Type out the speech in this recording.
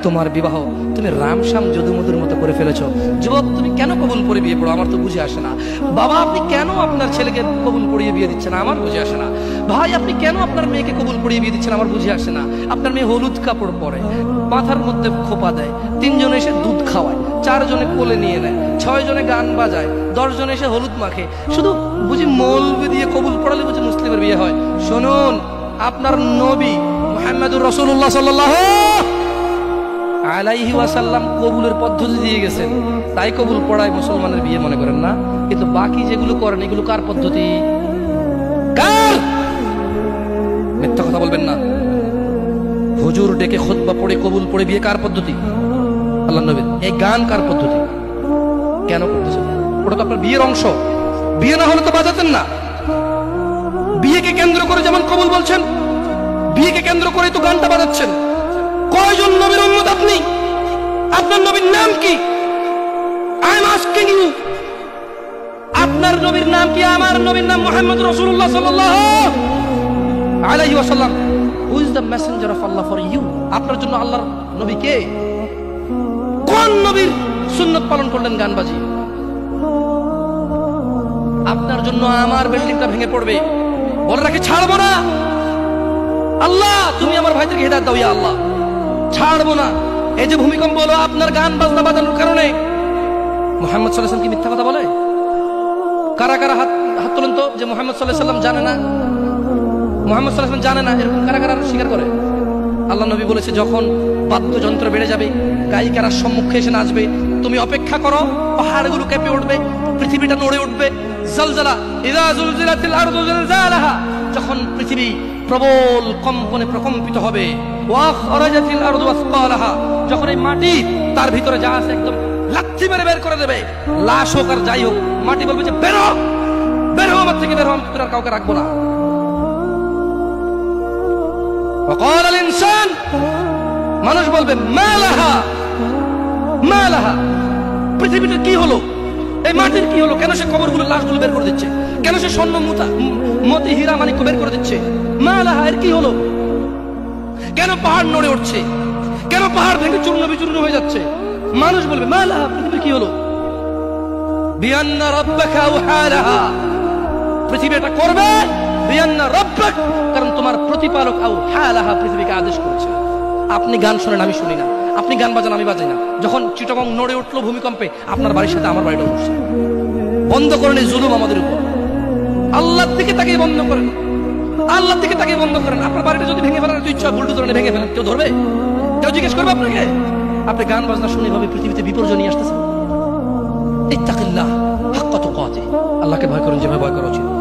তোমার বিবাহ তুমি রামশ্যাম যদুমধুর মতো করে ফেলেছো। যুবক, তুমি কেন কবুল করে বিয়ে পড়ো? আমার তো বুঝে আসে না। বাবা, আপনি কেন আপনার ছেলেকে কবুল পড়িয়ে বিয়ে দিচ্ছেন? আমার বুঝে আসে না। ভাই, আপনি কেন আপনার মেয়েকে কবুল পড়িয়ে বিয়ে দিচ্ছেন? আমার বুঝে আসে না। আপনার মেয়ে হলুদ কাপড় পরে, মাথার মধ্যে খোপা দেয়, 3 জনে এসে দুধ খাওয়ায়, 4 জনে কোলে নিয়ে নেয়, 6 জনে গান বাজায়, 10 জনে এসে হলুদ মাখে। শুধু বুঝি মৌলবি দিয়ে কবুল পড়ালে বুঝি মুসলিমের বিয়ে হয়? শুনুন, আপনার নবী মুহাম্মদুর রাসূলুল্লাহ সাল্লাল্লাহু আলাইহি ওয়াসাল্লাম কবুলের পদ্ধতি দিয়ে গেছেন, তাই কবুল পড়ায় মুসলমানের বিয়ে মনে করেন না। কিন্তু বাকি যেগুলো করেন এগুলো কার পদ্ধতি? কার? মিথ্যা কথা বলবেন না। হুজুর ডেকে খুতবা পড়ে কবুল পড়ে বিয়ে কার পদ্ধতি? আল্লাহর নবীর। এই গান কার পদ্ধতি? কেন করতেছেন? ওটা তো আপনার বিয়ের অংশ। বিয়ে না হলে তো বাজাতেন না। বিয়েকে কেন্দ্র করে যেমন কবুল বলছেন, বিয়েকে কেন্দ্র করে তো গানটা বাজাচ্ছেন। কয়জন নবীর উম্মত আপনি? আপনার নবীর নাম কি? আই এম আস্কিং ইউ, আপনার নবীর নাম কি? আমার নবীর নাম মুহাম্মদ রাসূলুল্লাহ সাল্লাল্লাহু আলাইহি ওয়াসাল্লাম। Who is the messenger of Allah for you? আপনার জন্য আল্লাহর নবী কে? কোন নবীর সুন্নাত পালন করলেন গান বাজিয়ে? আপনার জন্য আমার বিল্ডিংটা ভেঙে পড়বে, বলে রাখি ছাড়বো না। আল্লাহ, তুমি আমার ভাইদেরকে হিদায়াত দাও ইয়া আল্লাহ, ছাড়বো না। এই যে ভূমিকম্প হলো আপনার গান বাজনা বাজানোর কারণে। মুহাম্মদ সাল্লাল্লাহু আলাইহি ওয়াসাল্লাম কি মিথ্যা কথা বলে? কারা কারা হাত তোলেন তো যে মুহাম্মদ সাল্লাল্লাহু আলাইহি ওয়াসাল্লাম জানে না, মুহাম্মদ সাল্লাল্লাহু আলাইহি ওয়াসাল্লাম জানে না, এরকম কারা কারা স্বীকার করে? আল্লাহ নবী বলেছে, যখন বাদ্যযন্ত্র বেড়ে যাবে, গায়িকারা সম্মুখে এসে নাচবে, তুমি অপেক্ষা করো, পাহাড়গুলো কেঁপে উঠবে, পৃথিবীটা নড়ে উঠবে। জালজালা, ইযা যুলজিলাতিল আরদু জিলজালাহা, যখন পৃথিবী প্রবল কম্পনে প্রকম্পিত হবে। ওয়া খরাজাতিল আরদু আসকালাহা, যখন এই মাটি তার ভিতরে যা আছে একদম লাথি মেরে বের করে দেবে, লাশ হোক আর যাই হোক, মাটি বলবে যে বের হও, বের হও আমার থেকে, বের হও, আমি তোর আর কাউকে রাখবো না। وقال الانسان, মানুষ বলবে মা লাহা, মা লাহা, পৃথিবীটা কি হলো, এই মাটির কি হলো? কেন সে কবরগুলো লাশগুলো বের করে দিচ্ছে? কেন সে স্বর্ণ মতি হীরা মানিক বের করে দিচ্ছে? মা লাহা, এর কি হলো? কেন পাহাড় নড়ে উঠছে? কেন পাহাড় ভেঙে চূর্ণ বিচূর্ণ হয়ে যাচ্ছে? মানুষ বলবে মা লাহা, পৃথিবীর কি হলো? বিআন্না রাব্বাকা আওহালাহা, পৃথিবী এটা করবে বিআন্না রাব্বাক, কারণ তোমার প্রতিপালক আওহালাহা পৃথিবীকে আদেশ করেছে। আপনি গান শোনেন, আমি শুনি না। আপনি গান বাজান, আমি বাজাই না। যখন চিটাগং নড়ে উঠলো ভূমিকম্পে, আপনার বাড়ির সাথে আমার বাড়িটা উঠছে। বন্ধ করেন এই জুলুম আমাদের উপর। আল্লাহর দিকে তাকিয়ে বন্ধ করেন, আল্লাহর দিকে তাকিয়ে বন্ধ করেন। আপনার বাড়িটা যদি ভেঙে ফেলার ইচ্ছা, বুলডোজারে ভেঙে ফেলেন, কেউ ধরবে? কেউ জিজ্ঞেস করবে আপনাকে? আপনি গান বাজনা শুনে ভাবে পৃথিবীতে বিপর্যয় নিয়ে আসতেছেন। ইত্তাকিল্লাহ হাক্কা তুকাতিহ, আল্লাহকে ভয় করেন যেভাবে ভয় করা উচিত।